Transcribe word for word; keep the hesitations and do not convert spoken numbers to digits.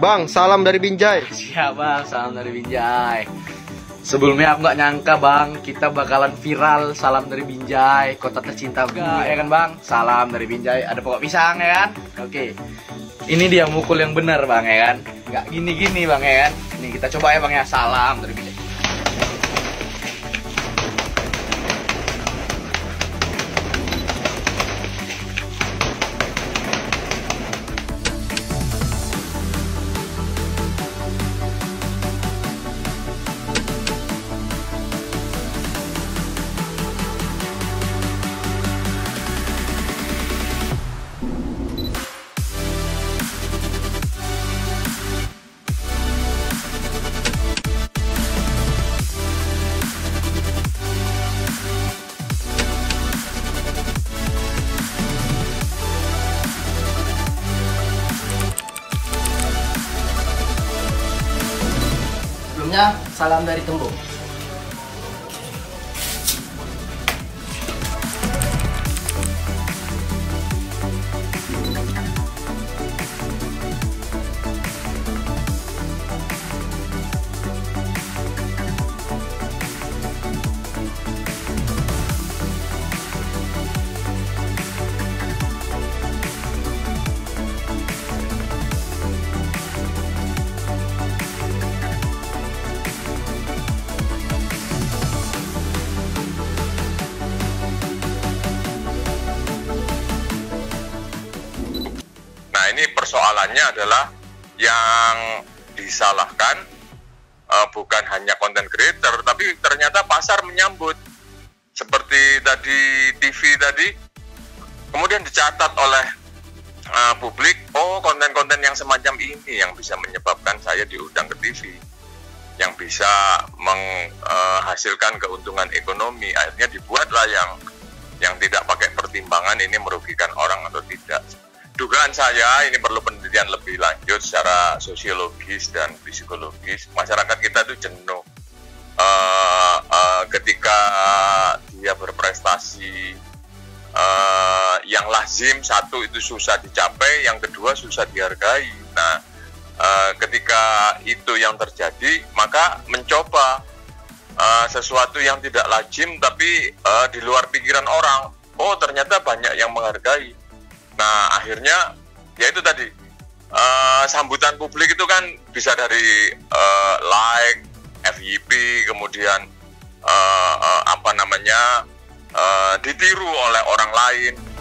Bang, salam dari Binjai. Siap bang, salam dari Binjai. Sebelumnya aku nggak nyangka bang, kita bakalan viral. Salam dari Binjai, kota tercinta gue, ya kan bang? Salam dari Binjai, ada pokok pisang ya kan? Oke, ini dia mukul yang benar bang ya kan? Nggak gini-gini bang ya kan? Ini kita coba ya bang ya, salam dari Binjai. Salam dari Tembung. Nah, ini persoalannya adalah yang disalahkan uh, bukan hanya content creator, tapi ternyata pasar menyambut. Seperti tadi T V tadi, kemudian dicatat oleh uh, publik, oh konten-konten yang semacam ini yang bisa menyebabkan saya diundang ke T V, yang bisa menghasilkan uh, keuntungan ekonomi. Akhirnya dibuatlah yang yang tidak pakai pertimbangan ini merugikan orang atau tidak. Dugaan saya ini perlu penelitian lebih lanjut secara sosiologis dan psikologis. Masyarakat kita tuh jenuh uh, uh, ketika dia berprestasi, uh, yang lazim satu itu susah dicapai, yang kedua susah dihargai. Nah, uh, ketika itu yang terjadi, maka mencoba uh, sesuatu yang tidak lazim tapi uh, di luar pikiran orang. Oh, ternyata banyak yang menghargai. Nah, akhirnya ya itu tadi uh, sambutan publik itu kan bisa dari uh, like, F Y P, kemudian uh, uh, apa namanya uh, ditiru oleh orang lain.